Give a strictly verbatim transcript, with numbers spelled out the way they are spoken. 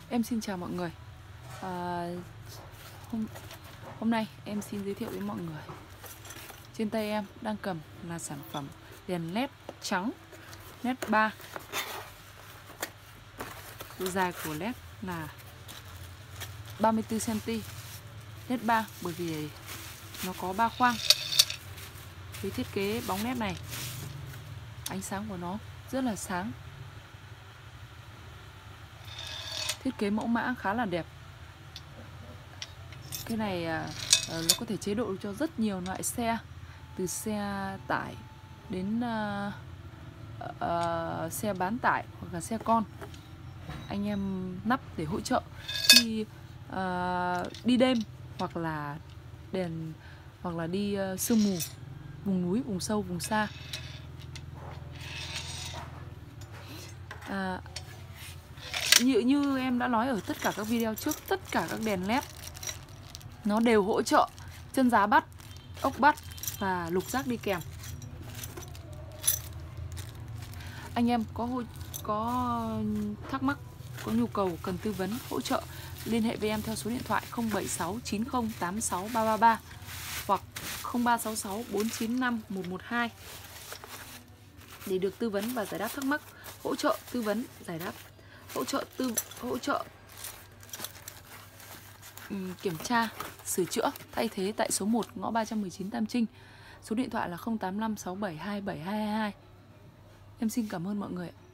Em xin chào mọi người. à, hôm, hôm nay em xin giới thiệu với mọi người. Trên tay em đang cầm là sản phẩm đèn led trắng led ba. Độ dài của led là ba mươi tư xăng-ti-mét. Led ba bởi vì nó có ba khoang. Với thiết kế bóng led này, ánh sáng của nó rất là sáng. Thiết kế mẫu mã khá là đẹp. Cái này à, nó có thể chế độ cho rất nhiều loại xe, từ xe tải đến uh, uh, xe bán tải hoặc là xe con. Anh em nắp để hỗ trợ khi uh, đi đêm hoặc là đèn hoặc là đi uh, sương mù, vùng núi, vùng sâu, vùng xa. À, như như em đã nói ở tất cả các video trước, tất cả các đèn led nó đều hỗ trợ chân giá bắt, ốc bắt và lục giác đi kèm. Anh em có có thắc mắc, có nhu cầu cần tư vấn hỗ trợ, liên hệ với em theo số điện thoại không bảy sáu chín không tám sáu ba ba ba hoặc không ba sáu sáu bốn chín năm một một hai để được tư vấn và giải đáp thắc mắc, hỗ trợ tư vấn, giải đáp, hỗ trợ tư hỗ trợ um, kiểm tra, sửa chữa, thay thế tại số một ngõ ba trăm mười chín Tam Trinh. Số điện thoại là không tám năm sáu bảy hai bảy hai hai hai. Em xin cảm ơn mọi người ạ.